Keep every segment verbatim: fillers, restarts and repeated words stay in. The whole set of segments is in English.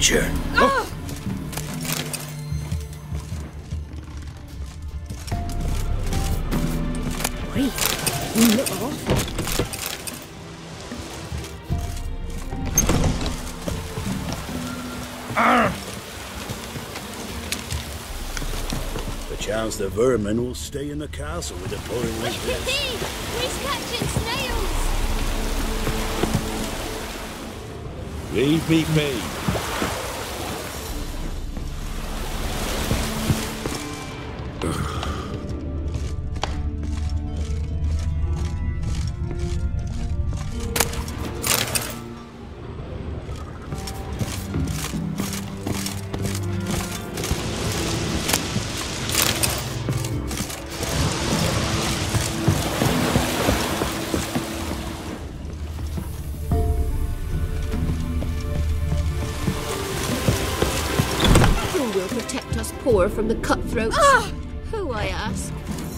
creature. Oh. Wait, you look awful. Chance the vermin will stay in the castle with it pouring like this. He's catching snails! Leave me be. Poor from the cutthroats. Ah! Who, I ask?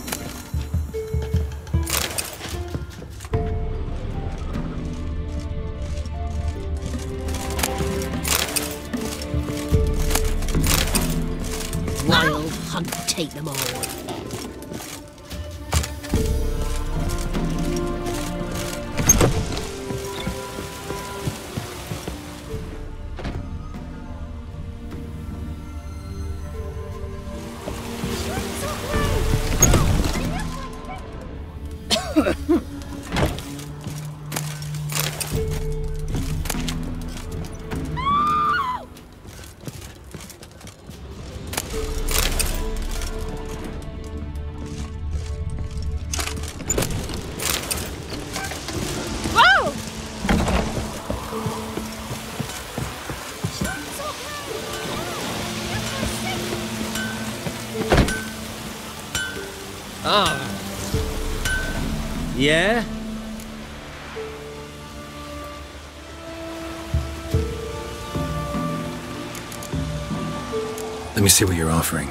Wild hunt, take them all. Ah. Yeah? Let me see what you're offering.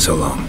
So long.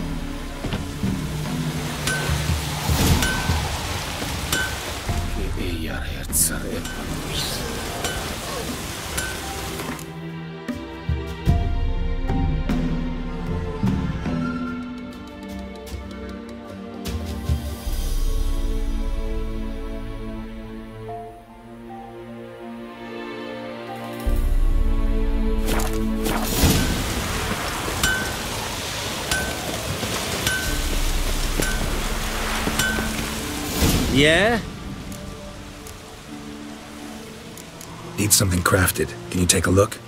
Yeah? Need something crafted. Can you take a look?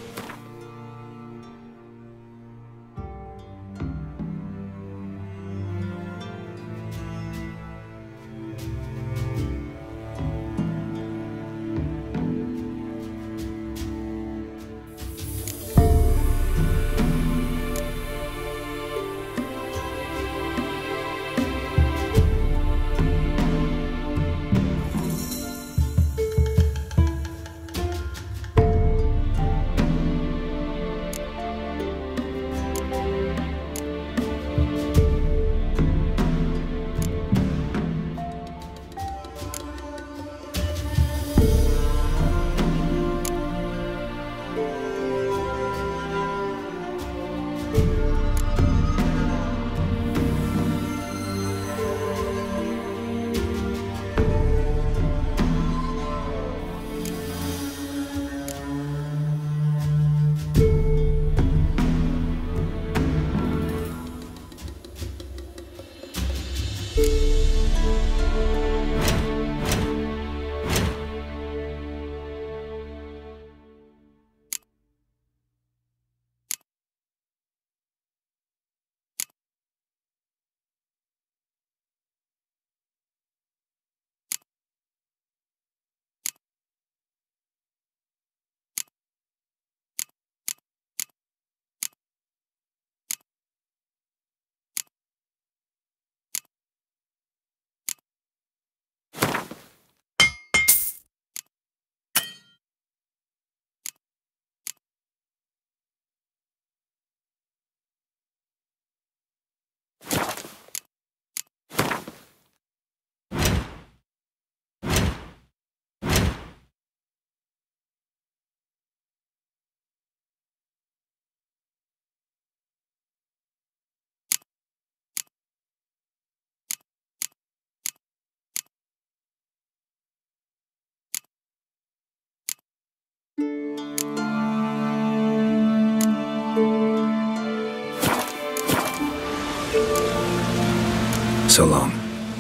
So long.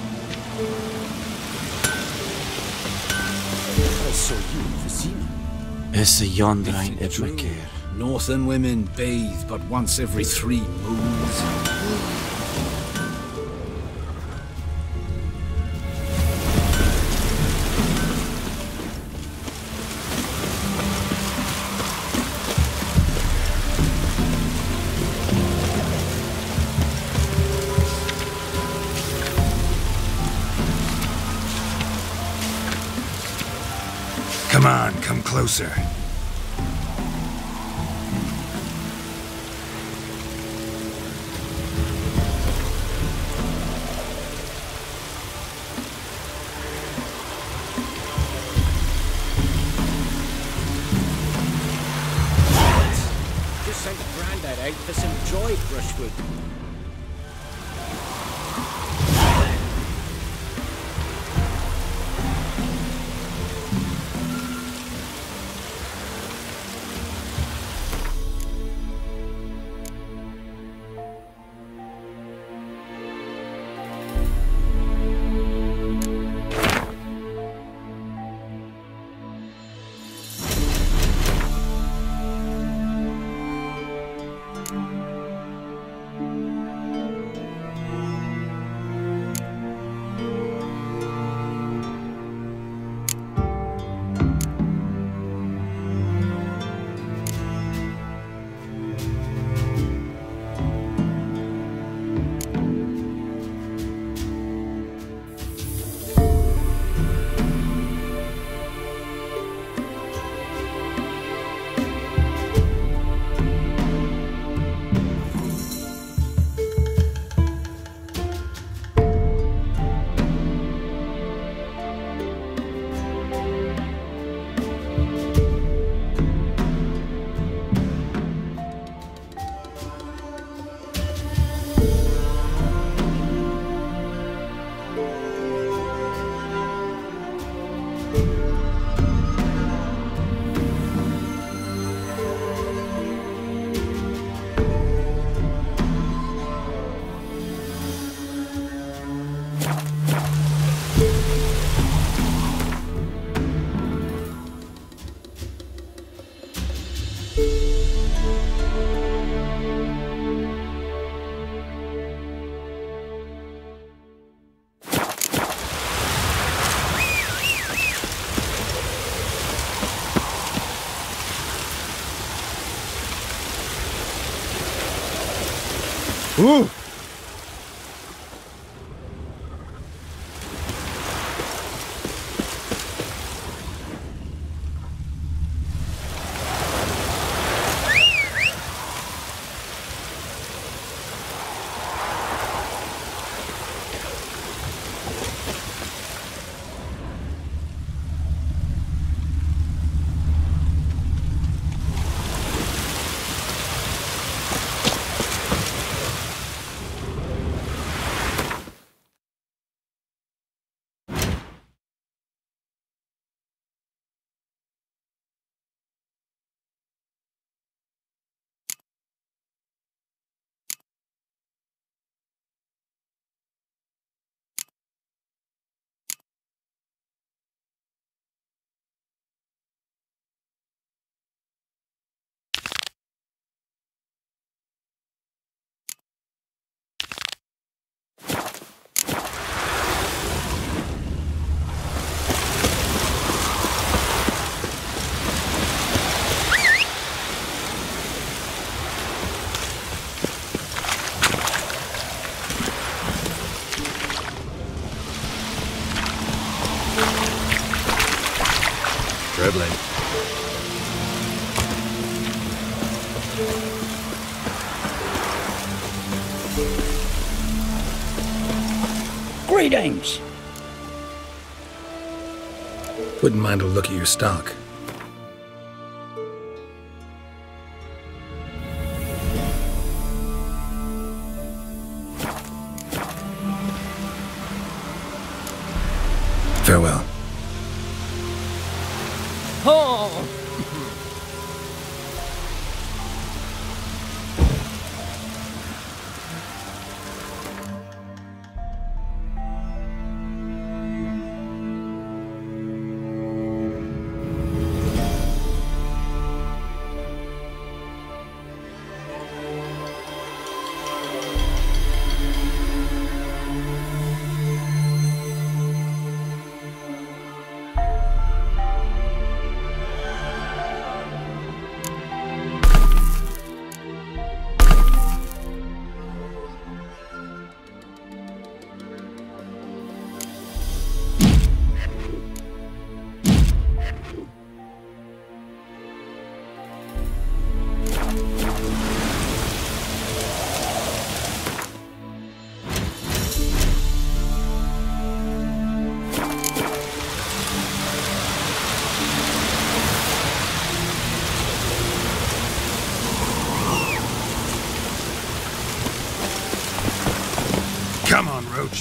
I saw you in Vizima. Is yonder ein Ibmaker. Northern women bathe but once every three moons. Come on, come closer. Just sent Grandad out for some dried brushwood. Ooh! Trebling. Greetings! Wouldn't mind a look at your stock. Farewell. Oh! Come on, Roach.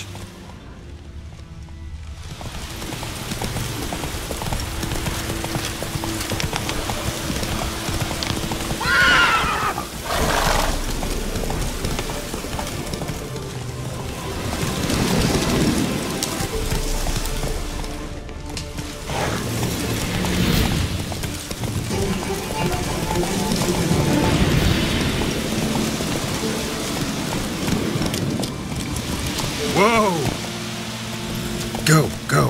Whoa! Go, go.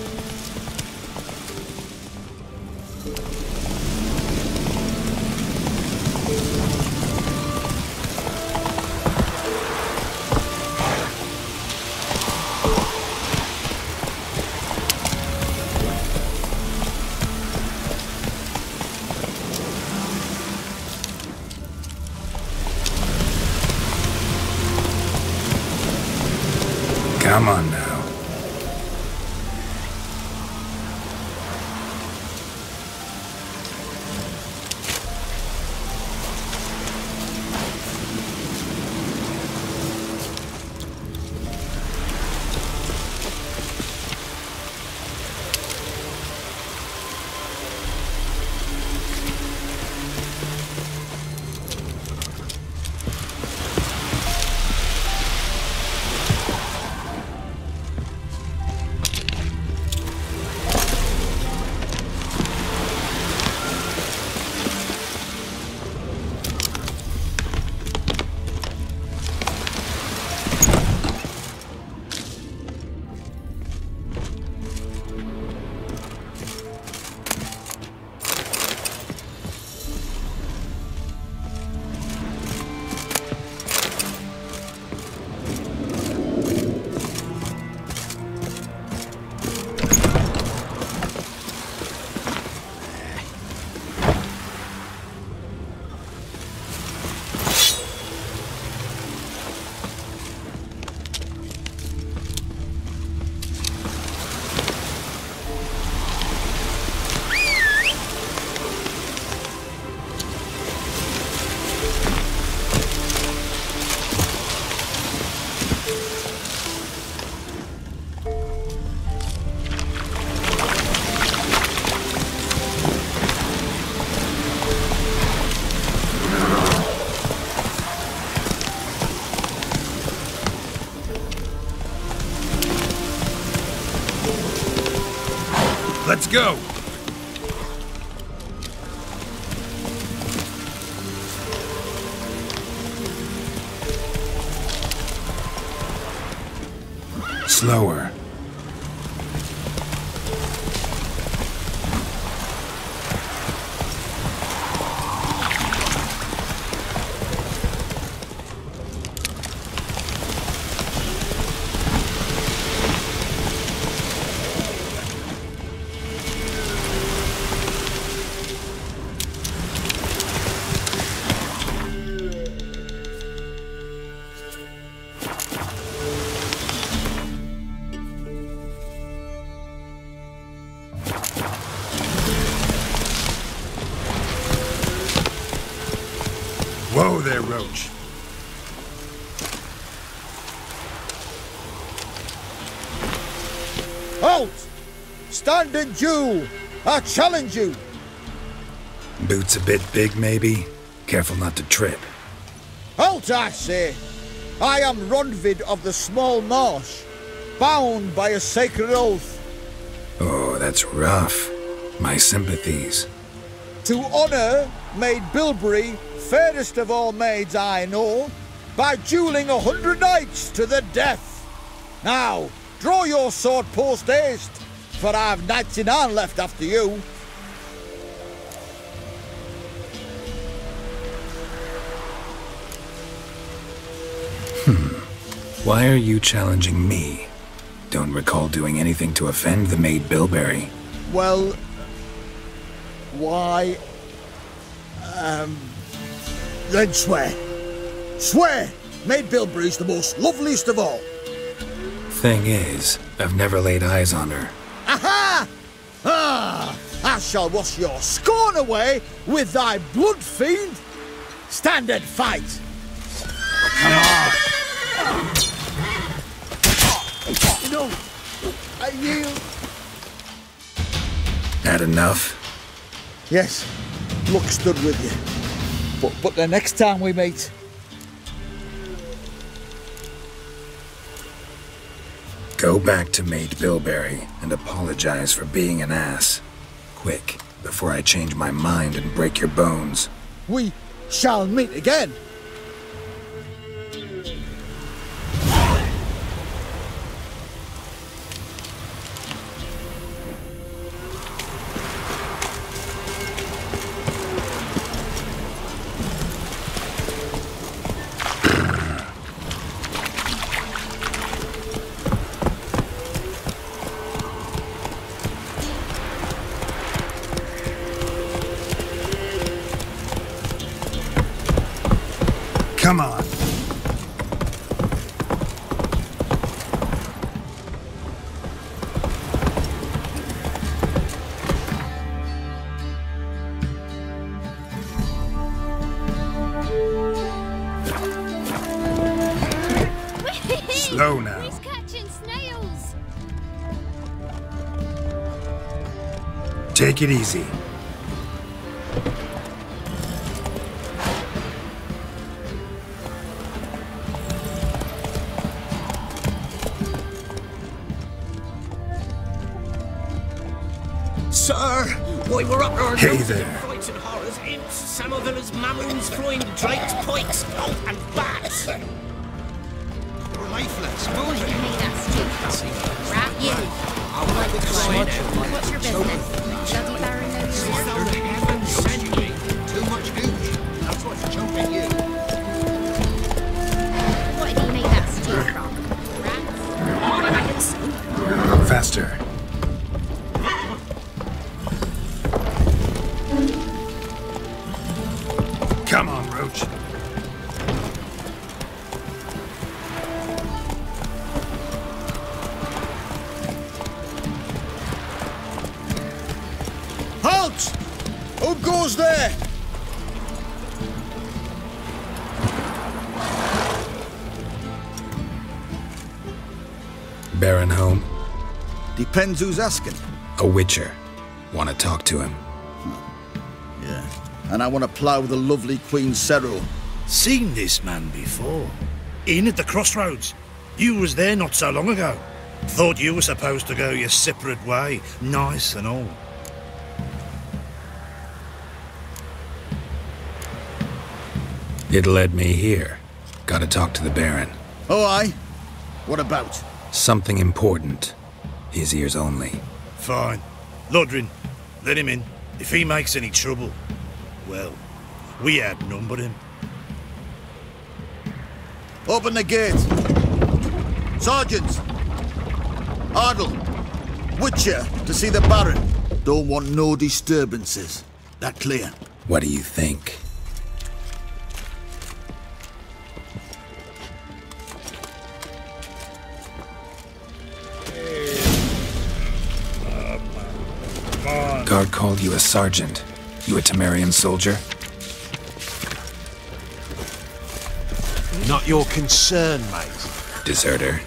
Come on now. Let's go! Slower. Whoa there, Roach. Halt! Stand and duel! I challenge you! Boots a bit big, maybe? Careful not to trip. Halt, I say! I am Ronvid of the Small Marsh, bound by a sacred oath. Oh, that's rough. My sympathies. To honour Maid Bilberry, fairest of all maids I know, by duelling a hundred knights to the death. Now, draw your sword post haste, for I've ninety-nine left after you. Hmm. Why are you challenging me? Don't recall doing anything to offend the Maid Bilberry. Well... Why... Um... Then swear. Swear! Maid Bilberry's the most loveliest of all. Thing is, I've never laid eyes on her. Aha! Ah! I shall wash your scorn away with thy blood, fiend! Stand and fight! Come on! No! I yield! Had enough? Yes, luck stood with you. But, but the next time we meet... Go back to Maid Bilberry and apologize for being an ass. Quick, before I change my mind and break your bones. We shall meet again. Come on. Slow now. He's catching snails. Take it easy. Sir, why we're up our Hey noses there. in frights and horrors, imps, Samovillas, mammons, flying drakes, pikes, oh, and bats. You're lifeless. Boy, you made that stupid. Rat, you. What's your business? Bloody Baron knows you. The heavens sent me. Too much gooch. That's what's choking you. What did he make that stew from? Rats? Faster. Come on, Roach. Halt! Who goes there? Baron home? Depends who's asking. A witcher. Want to talk to him. Yeah. And I want to plough the lovely Queen Cero. Seen this man before. In at the crossroads. You was there not so long ago. Thought you were supposed to go your separate way, nice and all. It led me here. Gotta talk to the Baron. Oh, aye? What about? Something important. His ears only. Fine. Lodrin, let him in. If he makes any trouble, well, we outnumber him. Open the gate. Sergeants! Ardle! Witcher, to see the Baron. Don't want no disturbances. That clear? What do you think? Guard called you a sergeant. You a Temerian soldier? Not your concern, mate. Deserter.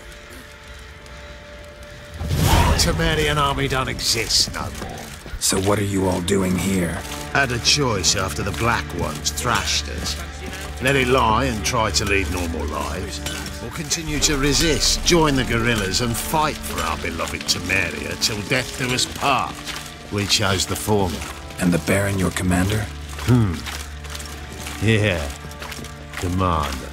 Temerian army don't exist no more. So what are you all doing here? Had a choice after the Black Ones thrashed us. Let it lie and try to lead normal lives, or continue to resist, join the guerrillas and fight for our beloved Temeria till death do us part. We chose the former. And the Baron your commander? Hmm. Yeah. Commander.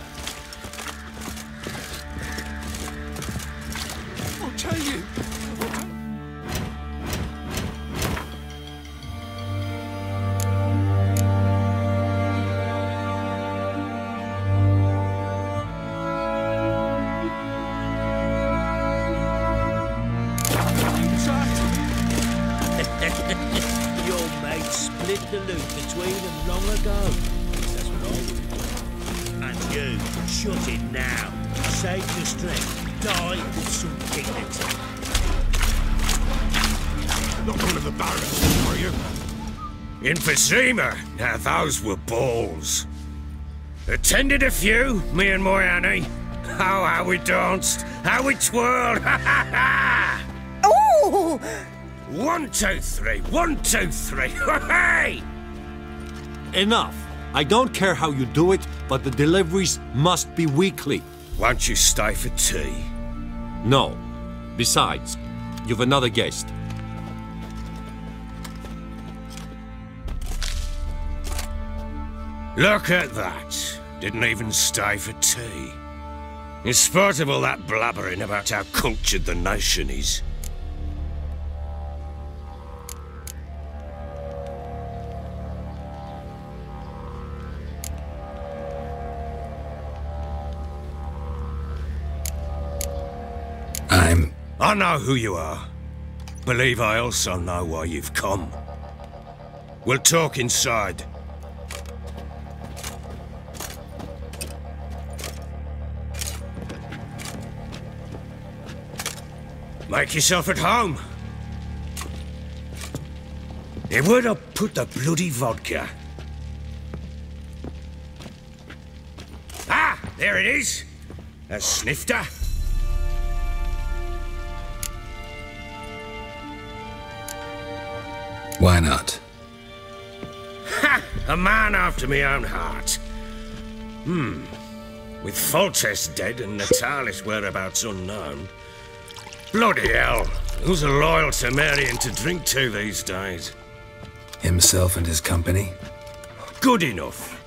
I'll tell you. Your mate split the loot between them long ago. That's what I would do. And you, shut it now. Save your strength. Die with some dignity. Not one of the barons, are you? Emphysema. Now those were balls. Attended a few, me and my Annie. Oh, how we danced, how we twirled. Ha ha ha! Oh! One, two, three. One, two, three. Hey! Enough. I don't care how you do it, but the deliveries must be weekly. Won't you stay for tea? No. Besides, you've another guest. Look at that. Didn't even stay for tea. In spite of all that blabbering about how cultured the nation is. I'm... I know who you are. Believe I also know why you've come. We'll talk inside. Make yourself at home. Hey, where'd I put the bloody vodka? Ah, there it is. A snifter. Why not? Ha! A man after my own heart. Hmm. With Foltest dead and Natalis' whereabouts unknown. Bloody hell. Who's a loyal Temerian to drink to these days? Himself and his company? Good enough.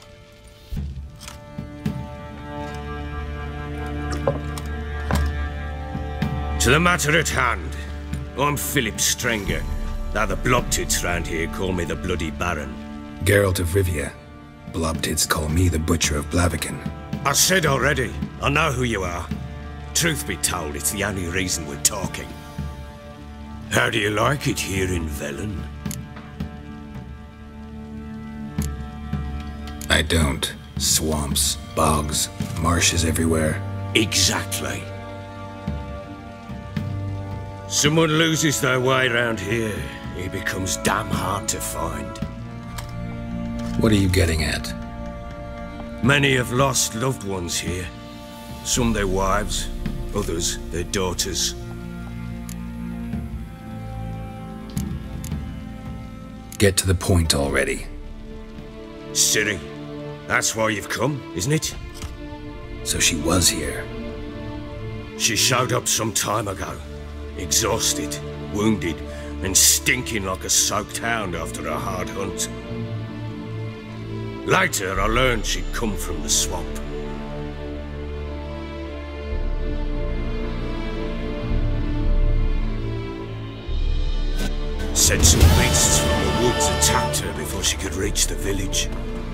To the matter at hand. I'm Philip Strenger. Now the Blobtits round here call me the Bloody Baron. Geralt of Rivia. Blobtits call me the Butcher of Blaviken. I said already, I know who you are. Truth be told, it's the only reason we're talking. How do you like it here in Velen? I don't. Swamps, bogs, marshes everywhere. Exactly. Someone loses their way around here, he becomes damn hard to find. What are you getting at? Many have lost loved ones here. Some their wives, others their daughters. Get to the point already. Ciri, that's why you've come, isn't it? So she was here. She showed up some time ago, exhausted, wounded, and stinking like a soaked hound after a hard hunt. Later, I learned she'd come from the swamp. Said some beasts from the woods attacked her before she could reach the village.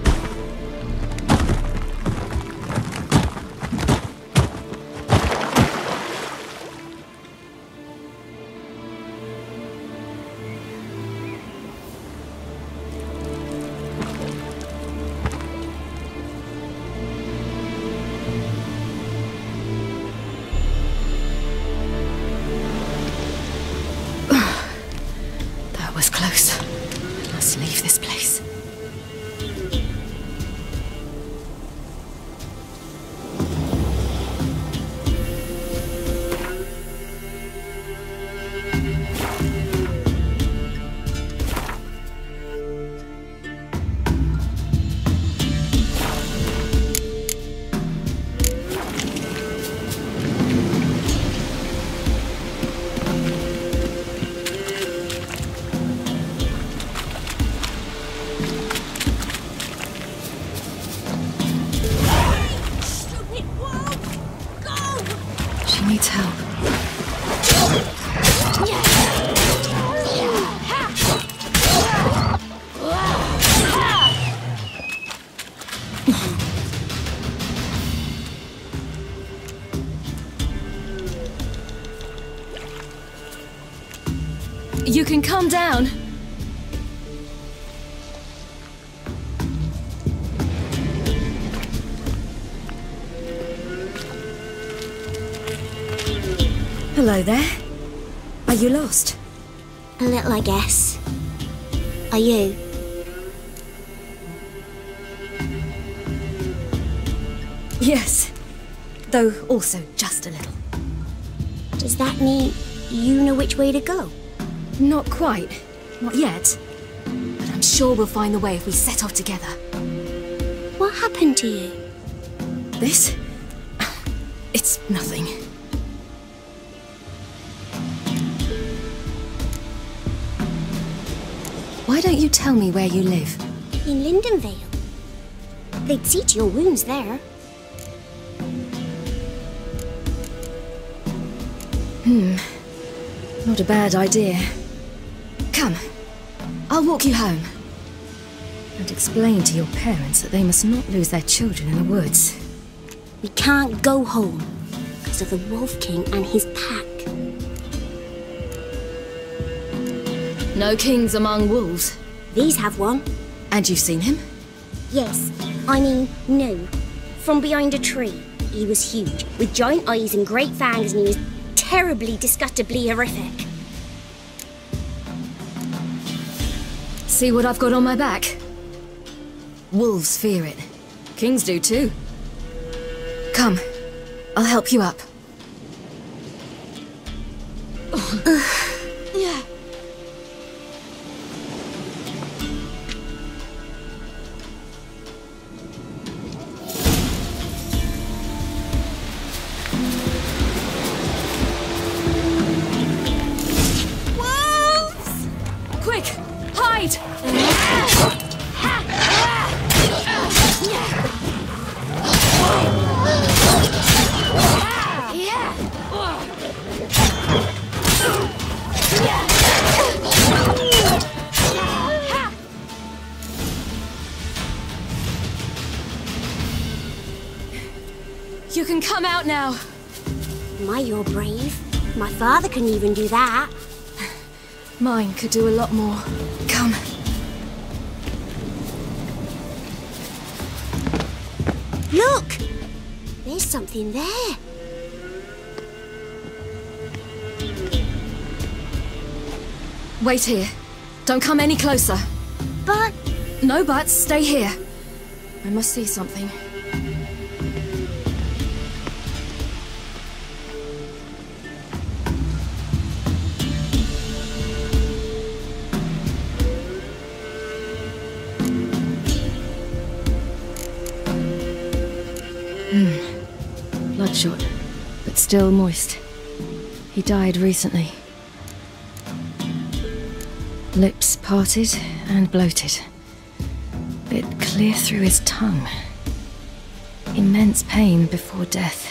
You can calm down. Hello there. Are you lost? A little, I guess. Are you? Yes. Though also just a little. Does that mean you know which way to go? Not quite. Not yet. But I'm sure we'll find the way if we set off together. What happened to you? This? It's nothing. Why don't you tell me where you live? In Lindenvale. They'd see to your wounds there. Hmm. Not a bad idea. Come. I'll walk you home. And explain to your parents that they must not lose their children in the woods. We can't go home because of the Wolf King and his pack. No kings among wolves. These have one. And you've seen him? Yes. I mean, no. From behind a tree. He was huge, with giant eyes and great fangs, and he was terribly, disgustingly horrific. See what I've got on my back? Wolves fear it. Kings do too. Come. I'll help you up. Yeah. Quick! Hide! You can come out now. My, you're brave. My father couldn't even do that. Mine could do a lot more. Come. Look! There's something there. Wait here. Don't come any closer. But... No buts. Stay here. I must see something. Hmm. Bloodshot, but still still moist. He died recently. Lips parted and bloated. Bit clear through his tongue. Immense pain before death.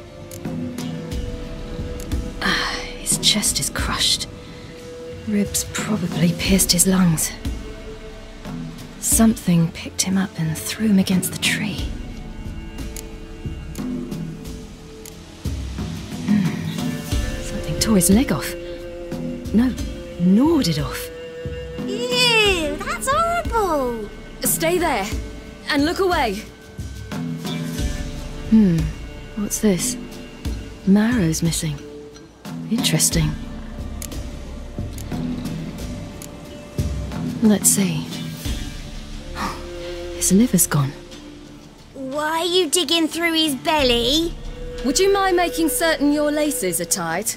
Ah, his chest is crushed. Ribs probably pierced his lungs. Something picked him up and threw him against the tree. Hmm. Something tore his leg off. No, gnawed it off. Ew, that's horrible! Stay there, and look away. Hmm, what's this? Marrow's missing. Interesting. Let's see. His liver's gone. Why are you digging through his belly? Would you mind making certain your laces are tied?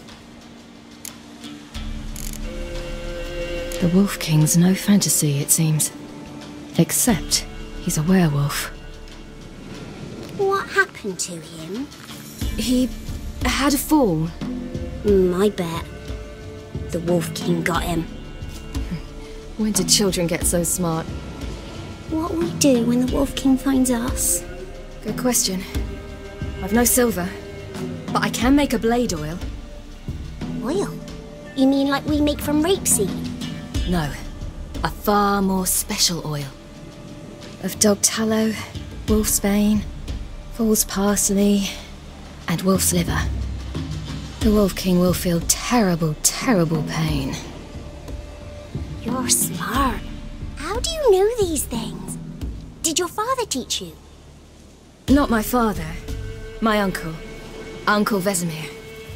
The Wolf King's no fantasy, it seems. Except he's a werewolf. What happened to him? He had a fall. Mm, I bet. The Wolf King got him. When did children get so smart? What will we do when the Wolf King finds us? Good question. I've no silver, but I can make a blade oil. Oil? You mean like we make from rapeseed? No, a far more special oil. Of dog tallow, wolf's bane, fool's parsley, and wolf's liver. The Wolf King will feel terrible, terrible pain. You're smart. How do you know these things? Did your father teach you? Not my father. My uncle. Uncle Vesemir.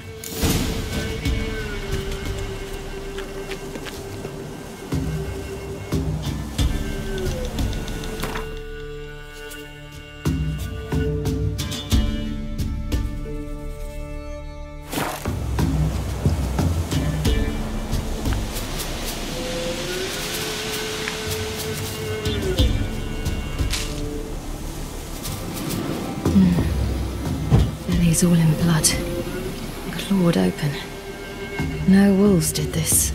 Belly's all in blood. Clawed open. No wolves did this.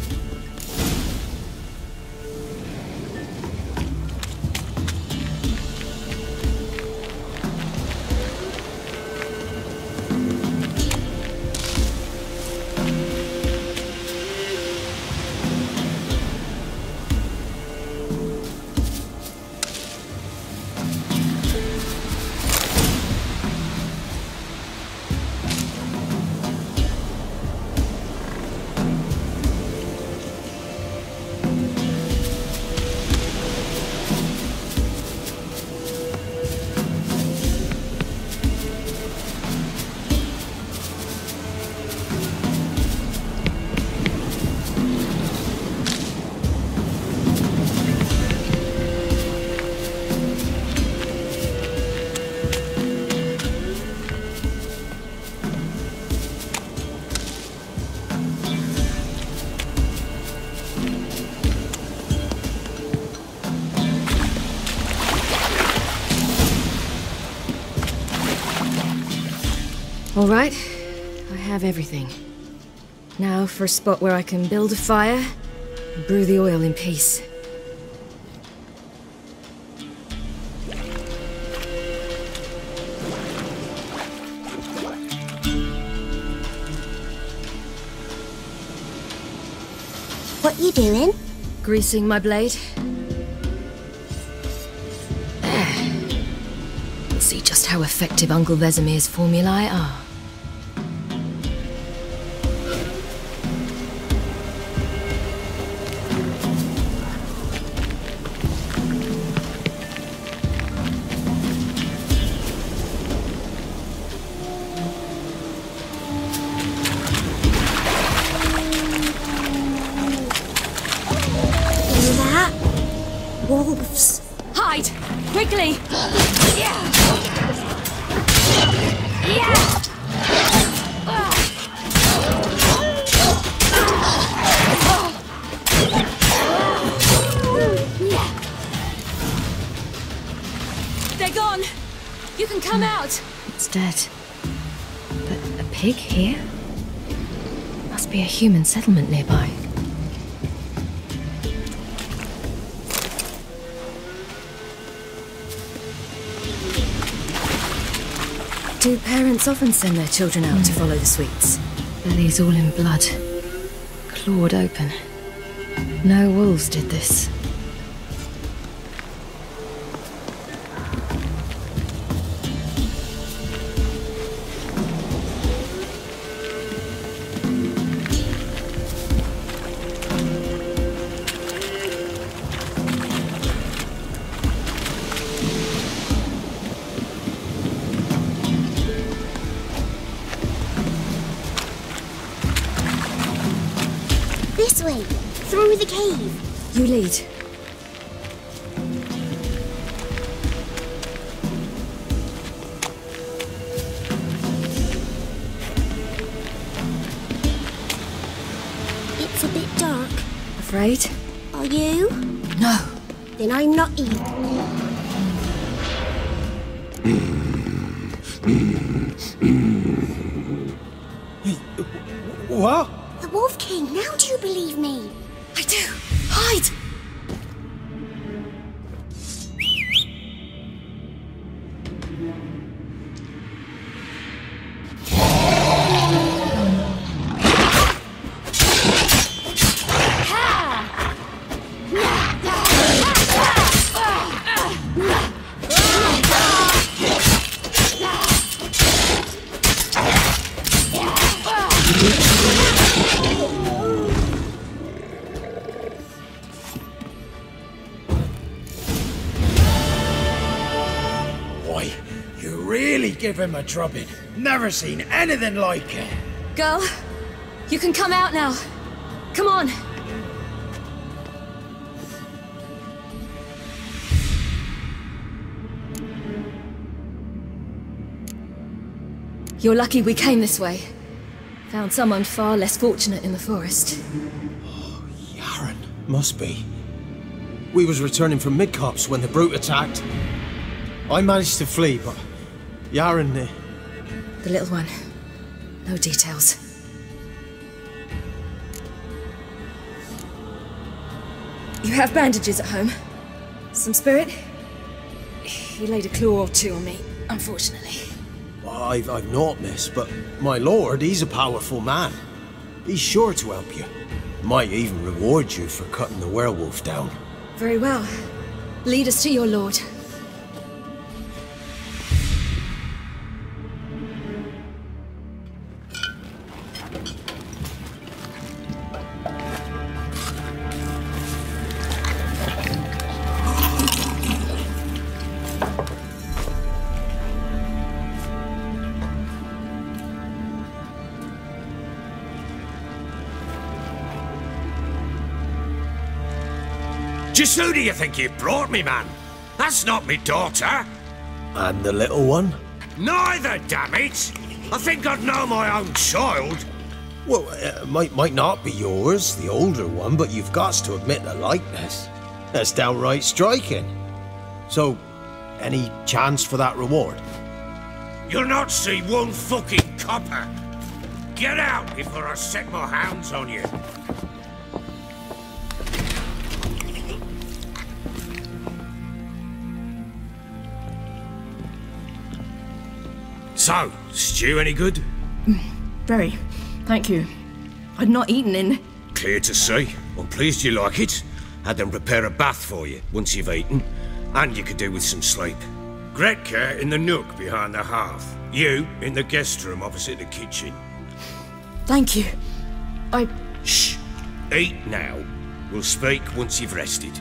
All right, I have everything. Now for a spot where I can build a fire and brew the oil in peace. What you doing? Greasing my blade. We'll see just how effective Uncle Vesemir's formulae are. Wolves. Hide! Quickly! Yeah! Yeah! They're gone! You can come out! Hmm. It's dead. But a pig here? Must be a human settlement nearby. Do parents often send their children out mm. to follow the sweets? Bellies all in blood. Clawed open. No wolves did this. This way, through the cave. You lead. It's a bit dark. Afraid? Are you? No. Then I'm not either. What? The Wolf King, now do you believe me? I do. Hide! Give him a drubbing. Never seen anything like it. Girl, you can come out now. Come on. You're lucky we came this way. Found someone far less fortunate in the forest. Oh, Yaren. Must be. We was returning from Midcopse when the brute attacked. I managed to flee, but Yaren... Uh... The little one. No details. You have bandages at home? Some spirit? He laid a claw or two on me, unfortunately. Well, I've, I've not, miss, but my lord, he's a powerful man. He's sure to help you. Might even reward you for cutting the werewolf down. Very well. Lead us to your lord. Just who do you think you brought me, man? That's not me daughter. And the little one? Neither, damn it! I think I'd know my own child. Well, it might, might not be yours, the older one, but you've got to admit the likeness. That's downright striking. So, any chance for that reward? You'll not see one fucking copper. Get out before I set my hounds on you. So, stew any good? Very. Thank you. I'd not eaten in... Clear to see. I'm pleased you like it. Had them prepare a bath for you once you've eaten. And you could do with some sleep. Gretka in the nook behind the hearth. You in the guest room opposite the kitchen. Thank you. I... Shh. Eat now. We'll speak once you've rested.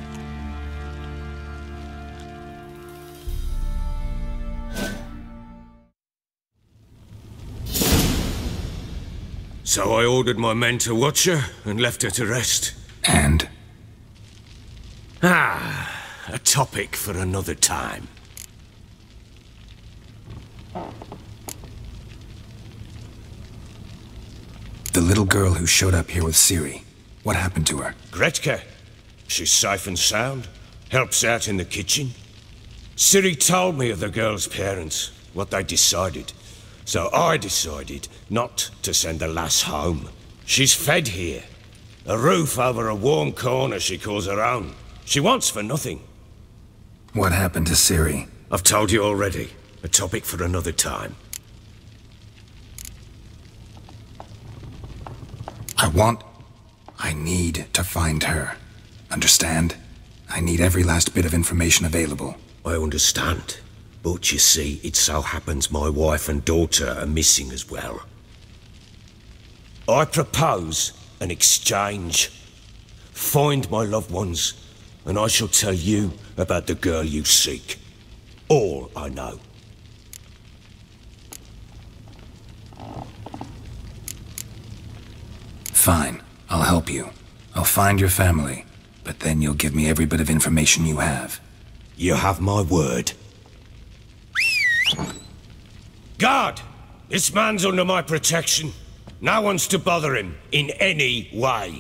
So I ordered my men to watch her and left her to rest. And? Ah, a topic for another time. The little girl who showed up here with Ciri, what happened to her? Gretka. She's safe and sound. Helps out in the kitchen. Ciri told me of the girl's parents, what they decided. So I decided not to send the lass home. She's fed here. A roof over a warm corner she calls her own. She wants for nothing. What happened to Ciri? I've told you already. A topic for another time. I want... I need to find her. Understand? I need every last bit of information available. I understand. But you see, it so happens my wife and daughter are missing as well. I propose an exchange. Find my loved ones, and I shall tell you about the girl you seek. All I know. Fine. I'll help you. I'll find your family, but then you'll give me every bit of information you have. You have my word. Guard! This man's under my protection. No one's to bother him in any way.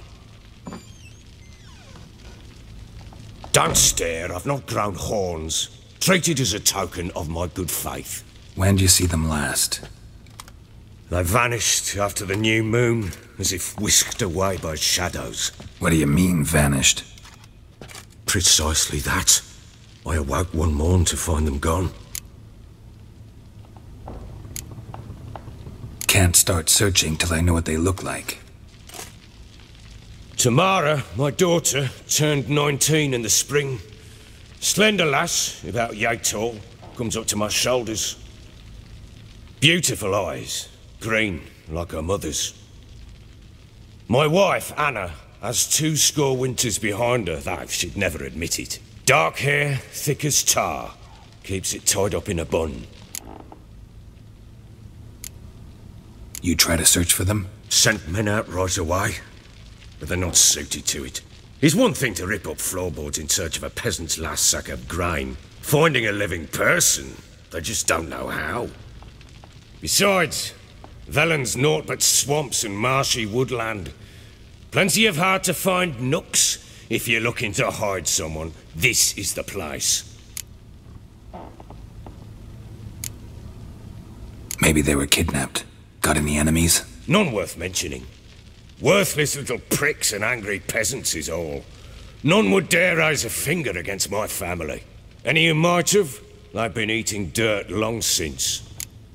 Don't stare, I've not grown horns. Treat it as a token of my good faith. When did you see them last? They vanished after the new moon, as if whisked away by shadows. What do you mean, vanished? Precisely that. I awoke one morn to find them gone. Can't start searching till I know what they look like. Tamara, my daughter, turned nineteen in the spring. Slender lass, about yay tall, comes up to my shoulders. Beautiful eyes, green like her mother's. My wife, Anna, has two score winters behind her, though she'd never admit it. Dark hair, thick as tar, keeps it tied up in a bun. You try to search for them? Sent men out right away, but they're not suited to it. It's one thing to rip up floorboards in search of a peasant's last sack of grain. Finding a living person, they just don't know how. Besides, Velen's naught but swamps and marshy woodland. Plenty of hard-to-find nooks. If you're looking to hide someone, this is the place. Maybe they were kidnapped. Got any enemies? None worth mentioning. Worthless little pricks and angry peasants is all. None would dare raise a finger against my family. Any who might have, they've been eating dirt long since.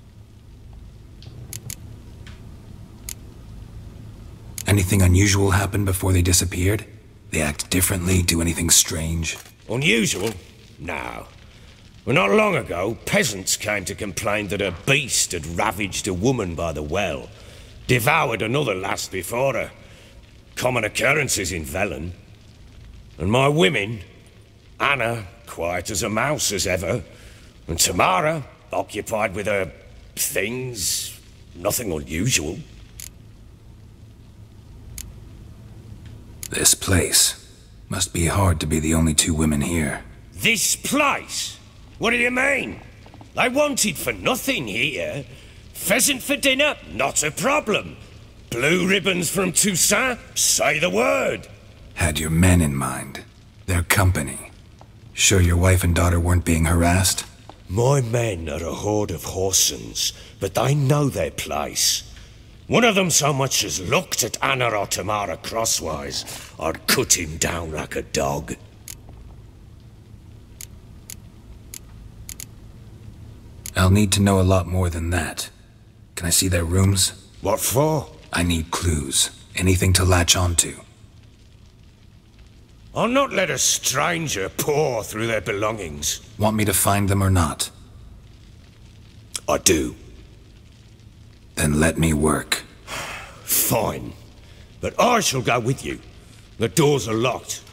Anything unusual happen before they disappeared? They act differently, do anything strange? Unusual? No. Well, not long ago, peasants came to complain that a beast had ravaged a woman by the well. Devoured another lass before her. Common occurrences in Velen. And my women, Anna, quiet as a mouse as ever, and Tamara, occupied with her things, nothing unusual. This place. Must be hard to be the only two women here. This place? What do you mean? They wanted for nothing here. Pheasant for dinner? Not a problem. Blue ribbons from Toussaint? Say the word. Had your men in mind. Their company. Sure your wife and daughter weren't being harassed? My men are a horde of whoresons, but they know their place. One of them so much as looked at Anna or Tamara crosswise, I'd cut him down like a dog. I'll need to know a lot more than that. Can I see their rooms? What for? I need clues. Anything to latch onto. I'll not let a stranger pore through their belongings. Want me to find them or not? I do. Then let me work. Fine. But I shall go with you. The doors are locked.